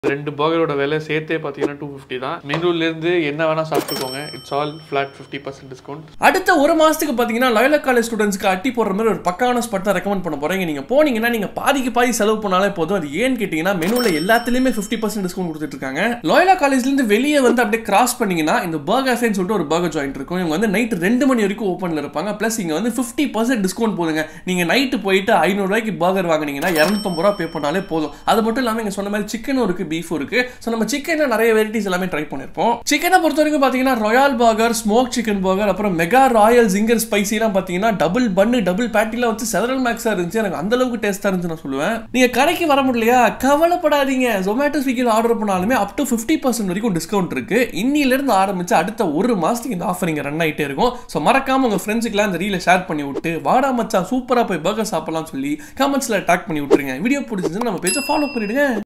ரெண்டு பர்கரோட விலை சேர்த்தே பார்த்தீங்கன்னா 250 தான். மெனுலேருந்து என்ன வேணால் சாப்பிட்டுக்கோங்க. It's all flat 50% discount. அடுத்த ஒரு மாதத்துக்கு பார்த்தீங்கன்னா லாயலா காலேஜ் ஸ்டூடெண்ட்ஸ்க்கு அட்டி போடுற மாதிரி ஒரு பக்கான ஸ்பாட் தான் ரெக்கமெண்ட் பண்ண போகிறீங்க. நீங்கள் போனீங்கன்னா நீங்கள் பாதி செலவு பண்ணாலே போதும். அது ஏன்னு கேட்டிங்கன்னா மெனுவில் எல்லாத்துலேயுமே 50% டிஸ்கவுண்ட் கொடுத்துட்ருக்காங்க. லாயலா காலேஜ்லேருந்து வெளியே வந்து அப்படியே கிராஸ் பண்ணிங்கன்னா இந்த பர்காஃபேன்னு சொல்லிட்டு ஒரு பர்கர் ஜாயிண்ட் இருக்கும். இவங்க வந்து நைட்டு 2 மணி வரைக்கும் ஓப்பனில் இருப்பாங்க. ப்ளஸ் இங்கே வந்து 50% டிஸ்கவுண்ட் போதுங்க. நீங்கள் நைட்டு போயிட்டு 500 ரூபாய்க்கு பர்கர் வாங்கினீங்கன்னா 250 ரூபா பே பண்ணாலே போதும். அது மட்டும் இல்லாமல் இங்கே சொன்ன மாதிரி சிக்கனும் இருக்குது, பீஃபும் இருக்குது. நம்ம சிக்கன்ல நிறைய வெரைட்டிஸ் எல்லாமே ட்ரை பண்ணிருப்போம். சிக்கனை பொறுத்த வரைக்கும் பாத்தீங்கன்னா royal burger, smoke chicken burger, அப்புறம் மெகா ராயல் ஜிங்கர் ஸ்பைசி எல்லாம் பாத்தீங்கன்னா டபுள் பன்னு டபுள் பேட்டிலாம் வச்சு செவரல் மேக்ஸா இருந்துச்சு. எனக்கு அந்த அளவுக்கு டேஸ்டா இருந்துச்சு நான் சொல்லுவேன். நீங்க கடைக்கு வர முடியலையா, கவலைப்படாதீங்க. ஜொமேட்டோ ஸ்விக்கில ஆர்டர் பண்ணாலுமே அப் டு 50% வரைக்கும் டிஸ்கவுண்ட் இருக்கு. இன்னில இருந்து ஆரம்பிச்சு அடுத்த ஒரு மாசத்துக்கு இந்த ஆஃபர் இங்க ரன் ஆயிட்டே இருக்கும். சோ மறக்காம உங்க ஃப்ரெண்ட்ஸ்க்குலாம் இந்த ரீலை ஷேர் பண்ணி விட்டு வாடா மச்சான் சூப்பரா போய் பர்கர் சாப்பிடலாம் சொல்லி கமெண்ட்ஸ்ல டாக் பண்ணி விட்டுருங்க. வீடியோ பிடிச்சிருந்தா நம்ம பேஜை ஃபாலோ பண்ணிடுங்க.